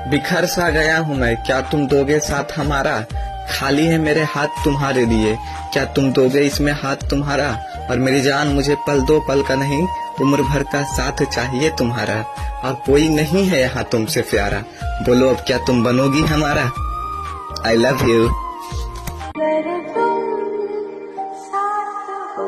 बिखर सा गया हूँ मैं, क्या तुम दोगे साथ हमारा? खाली है मेरे हाथ तुम्हारे लिए, क्या तुम दोगे इसमें हाथ तुम्हारा? और मेरी जान मुझे पल दो पल का नहीं, उम्र भर का साथ चाहिए तुम्हारा। और कोई नहीं है यहाँ तुमसे प्यारा, बोलो अब क्या तुम बनोगी हमारा? I love you।